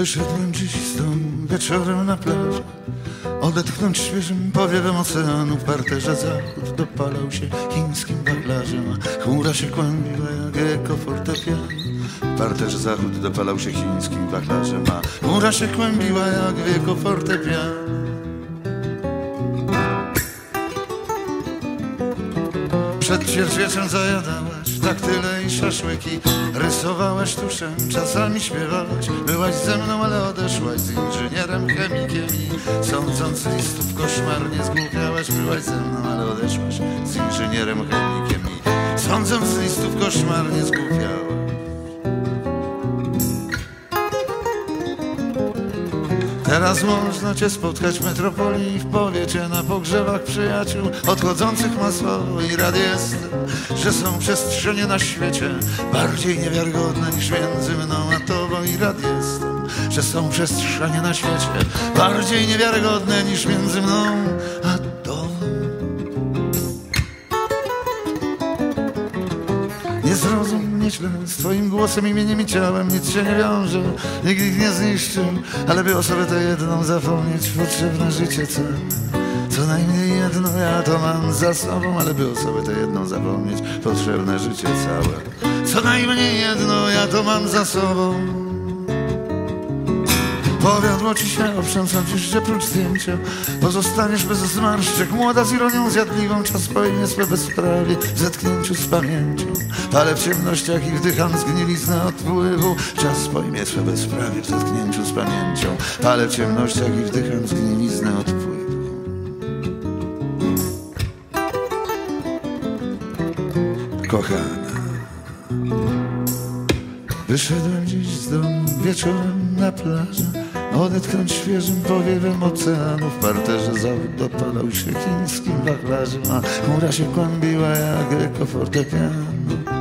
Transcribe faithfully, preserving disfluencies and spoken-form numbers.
Wyszedłem dziś z domu wieczorem na plażę, odetchnąć świeżym powiewem oceanu. W parterze zachód dopalał się chińskim wachlarzem, a chmura się kłębiła jak eko fortepian. W parterze zachód dopalał się chińskim wachlarzem, a chmura się kłębiła jak eko fortepian. Przed ćwierćwieczem zajadałeś daktyle i szaszłyki, rysowałeś tuszem, czasami śpiewałeś. Byłaś ze mną, ale odeszłaś z inżynierem chemikiem i sądząc listów koszmarnie zgłupiałaś. Byłaś ze mną, ale odeszłaś z inżynierem chemikiem i sądząc listów koszmarnie zgłupiałaś. Teraz można cię spotkać w metropolii, w powiecie, na pogrzebach przyjaciół odchodzących masowo. I rad jestem, że są przestrzenie na świecie bardziej niewiarygodne niż między mną a tobą. I rad jestem, że są przestrzenie na świecie bardziej niewiarygodne niż między mną a tobą. Nie zrozum mnie źle, z twoim głosem, imieniem i ciałem nic się nie wiąże, nikt ich nie zniszczył, ale by o sobie to jedną zapomnieć potrzebne życie całe. Co najmniej jedno ja to mam za sobą, ale by o sobie to jedną zapomnieć potrzebne życie całe. Co najmniej jedno ja to mam za sobą. Powiodło ci się, oprząsam ci życie prócz zdjęcia. Pozostaniesz bez zmarszczek, młoda z ironią zjadliwą. Czas pojmie swe bezprawie w zetknięciu z pamięcią. Palę w ciemnościach i wdycham zgniliznę odpływu. Czas pojmie swe bezprawie w zetknięciu z pamięcią. Palę w ciemnościach i wdycham zgniliznę odpływu. Kochana, wyszedłem dziś z domu wieczorem na plażę, odetchnąć świeżym powiewem oceanu. W parterze zachód dopalał się chińskim wachlarzem, a chmura się kłębiła jak eko fortepianu.